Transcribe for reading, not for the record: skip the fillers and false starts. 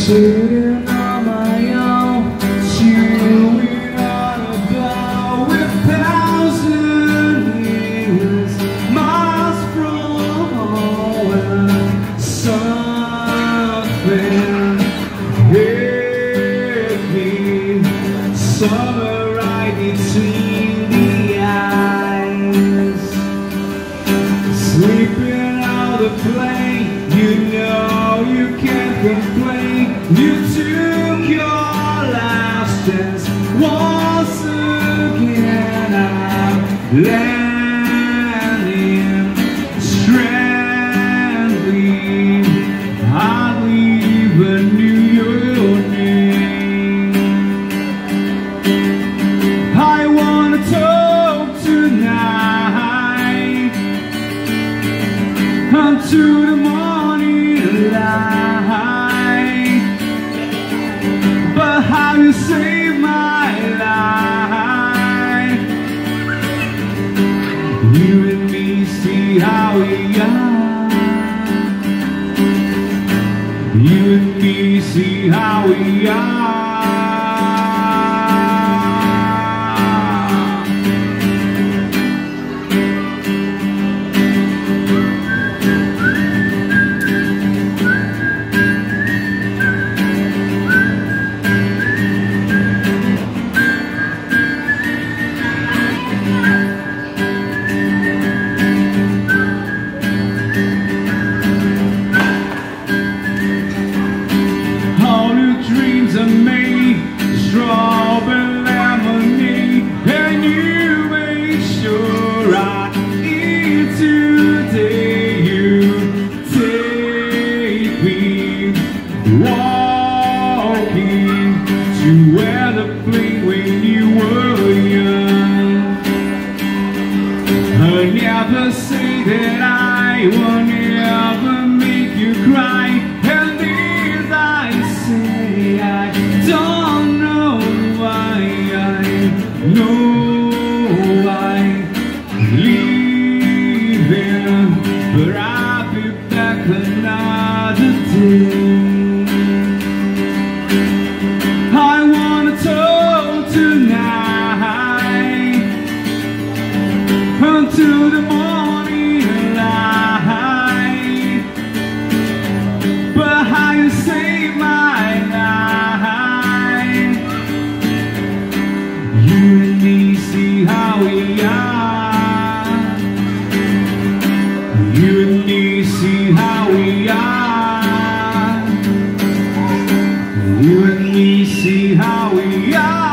Sitting on my own, chewing on a bow with 1,000 years, miles from home. Something hit me, summer right between the eyes. Sleeping on the plane, you know you can't complain. You took your last chance once again. I'm landing, stranding. I even knew your name. I wanna talk tonight until the morning light. But how you saved my life. You and me see how we are. You and me see how we are. Strawberry lemonade, and you made sure I eat today. You take me walking to where the flame when you were young. I never say that I will never make you cry, and this I say I don't know why. I leaving, but I'll be back another day. I wanna talk tonight until the morning light. But how you save my life. You and me see how we are. You and me see how we are. You and me see how we are.